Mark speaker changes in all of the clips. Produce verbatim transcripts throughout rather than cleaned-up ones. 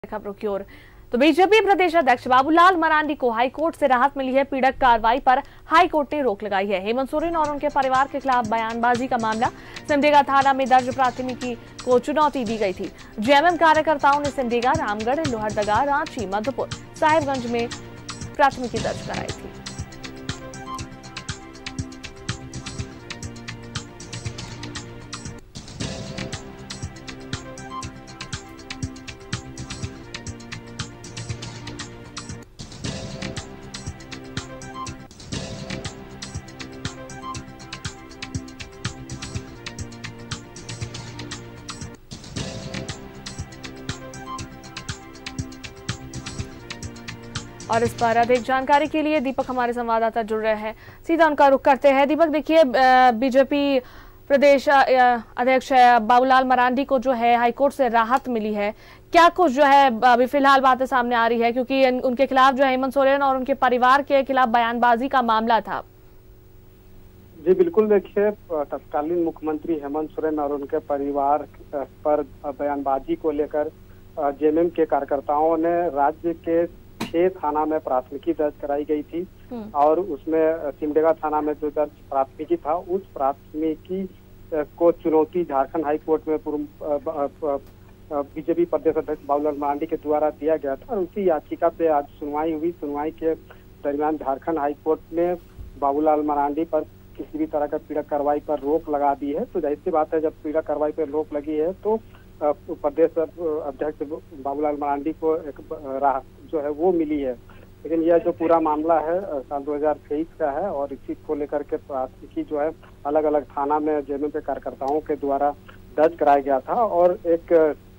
Speaker 1: खबरों की ओर तो बीजेपी प्रदेश अध्यक्ष बाबूलाल मरांडी को हाईकोर्ट से राहत मिली है। पीड़क कार्रवाई पर हाईकोर्ट ने रोक लगाई है। हेमंत सोरेन और उनके परिवार के खिलाफ बयानबाजी का मामला सिमडेगा थाना में दर्ज प्राथमिकी को चुनौती दी गई थी। जेएमएम कार्यकर्ताओं ने सिमडेगा, रामगढ़, लोहरदगा, रांची, मधुपुर, साहिबगंज में प्राथमिकी दर्ज कराई थी। और इस पर अधिक जानकारी के लिए दीपक हमारे संवाददाता जुड़ रहे हैं, सीधा उनका रुख करते हैं। दीपक, देखिए बीजेपी प्रदेश अध्यक्ष बाबूलाल मरांडी को जो है हाईकोर्ट से राहत मिली है, क्या कुछ जो है अभी फिलहाल बातें सामने आ रही है, क्योंकि उनके खिलाफ जो हेमंत सोरेन और उनके परिवार के खिलाफ बयानबाजी का मामला था।
Speaker 2: जी बिल्कुल, देखिए तत्कालीन मुख्यमंत्री हेमंत सोरेन और उनके परिवार पर बयानबाजी को लेकर जेएमएम के कार्यकर्ताओं ने राज्य के छह थाना में प्राथमिकी दर्ज कराई गई थी और उसमें सिमडेगा थाना में जो दर्ज प्राथमिकी था उस प्राथमिकी को चुनौती झारखंड हाई कोर्ट में पूर्व बीजेपी प्रदेश अध्यक्ष बाबूलाल मरांडी के द्वारा दिया गया था और उसी याचिका पे आज सुनवाई हुई। सुनवाई के दरमियान झारखंड हाई कोर्ट ने बाबूलाल मरांडी पर किसी भी तरह का पीड़क कार्रवाई पर रोक लगा दी है। तो जाहिर सी बात है, जब पीड़क कार्रवाई पर रोक लगी है तो प्रदेश अध्यक्ष बाबूलाल मरांडी को एक राहत जो है वो मिली है। लेकिन यह जो पूरा मामला है साल दो हज़ार तेईस का है और इसी को लेकर के प्राथमिकी जो है अलग अलग थाना में जेएमएम के कार्यकर्ताओं के द्वारा दर्ज कराया गया था और एक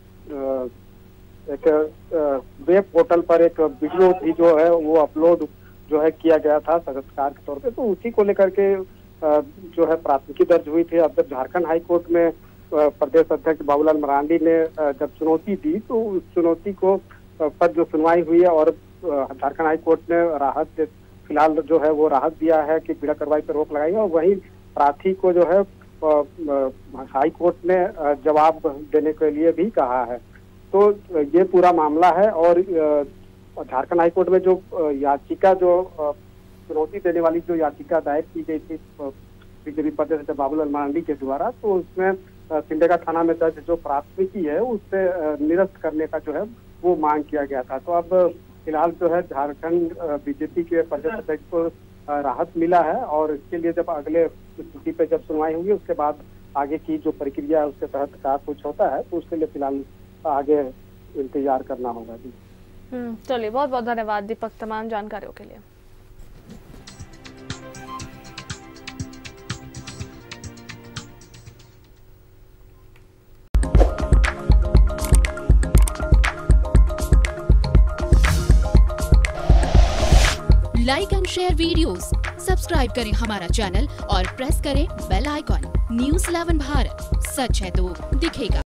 Speaker 2: एक वेब पोर्टल पर एक वीडियो भी जो है वो अपलोड जो है किया गया था साक्षात्कार के तौर पे। तो उसी को लेकर के जो है प्राथमिकी दर्ज हुई थी। अब जब झारखंड हाई कोर्ट में प्रदेश अध्यक्ष बाबूलाल मरांडी ने जब चुनौती दी तो उस चुनौती को पर जो सुनवाई हुई है और झारखंड हाई कोर्ट ने राहत फिलहाल जो है वो राहत दिया है कि पीड़क कार्रवाई पर रोक लगाई है और वहीं प्रार्थी को जो है हाई कोर्ट ने जवाब देने के लिए भी कहा है। तो ये पूरा मामला है और झारखंड हाई कोर्ट में जो याचिका जो चुनौती देने वाली जो याचिका दायर की गई थी बीजेपी प्रदेश अध्यक्ष बाबूलाल मरांडी के द्वारा, तो उसमें सिमडेगा थाना में दर्ज जो प्राथमिकी है उससे निरस्त करने का जो है वो मांग किया गया था। तो अब फिलहाल जो है झारखंड बीजेपी के प्रदेश अध्यक्ष को राहत मिला है और इसके लिए जब अगले स्थिति पे जब सुनवाई होगी उसके बाद आगे की जो प्रक्रिया है उसके तहत क्या कुछ होता है तो उसके लिए फिलहाल आगे इंतजार करना होगा। जी
Speaker 1: चलिए, बहुत बहुत धन्यवाद दीपक तमाम जानकारियों के लिए।
Speaker 3: Like and share videos, subscribe करें हमारा चैनल और प्रेस करें bell icon. News eleven Bharat, सच है तो दिखेगा।